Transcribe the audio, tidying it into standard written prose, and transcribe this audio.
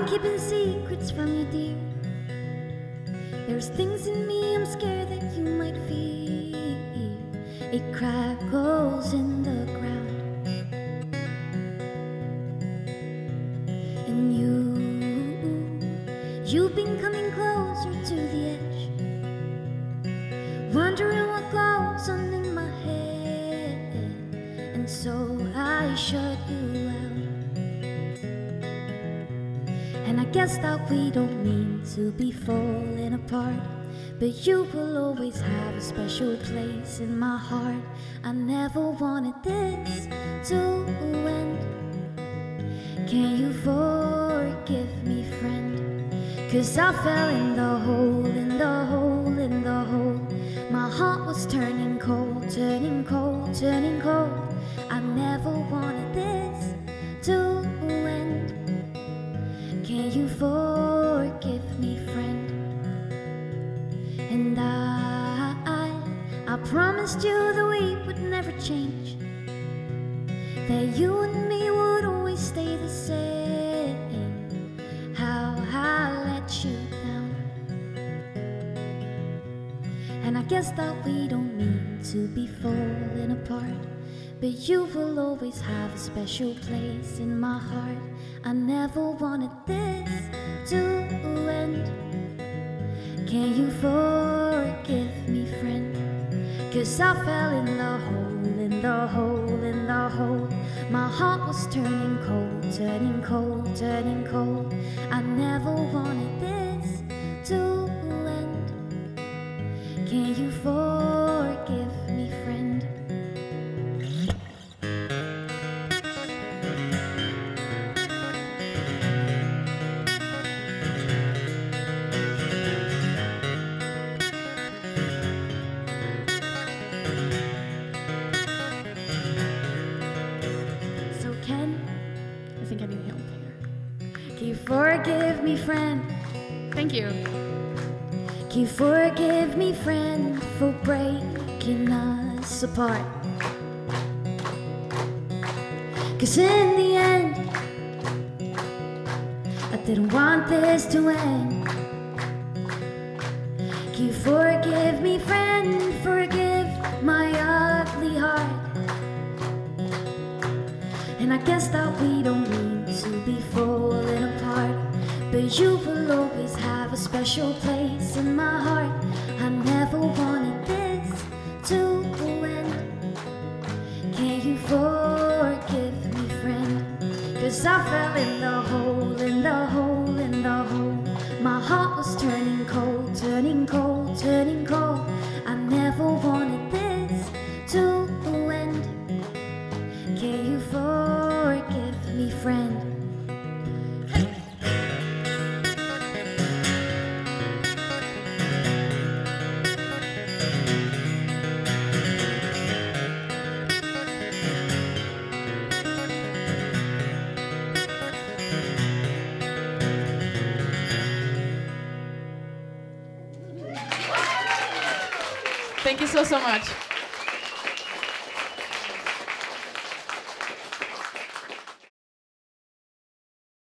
keeping secrets from you, dear. There's things in me I'm scared that you might feel. It crackles in the ground. And you've been coming closer to the edge, wondering what goes on in my head. And so I shut you out. And I guess that we don't mean to be falling apart, but you will always have a special place in my heart. I never wanted this to end. Can you forgive me, friend? 'Cause I fell in the hole, in the hole, in the hole. My heart was turning cold, turning cold, turning cold. I never wanted this to end. Can you forgive me, friend? And I promised you that we would never change, that you and me would always stay the same. How I let you down. And I guess that we don't mean to be falling apart, but you will always have a special place in my heart. I never wanted this to end. Can you forgive me, friend? 'Cause I fell in the hole, in the hole, in the hole. My heart was turning cold, turning cold, turning cold. I never wanted this to end. Can you forgive me, friend? I think I need help here. Can you forgive me, friend? Thank you. Can you forgive me, friend, for breaking us apart? 'Cause in the end, I didn't want this to end. Can you forgive me, friend, forgive my ugly heart? And I guess that we don't mean to be falling apart, but you will always have a special place in my heart. I never wanted this to end. Can you forgive me, friend? 'Cause I fell in the hole, in the hole, in the hole. My heart was turning cold, turning cold, turning cold. I never wanted this to end. Can you forgive me, friend? Thank you so much.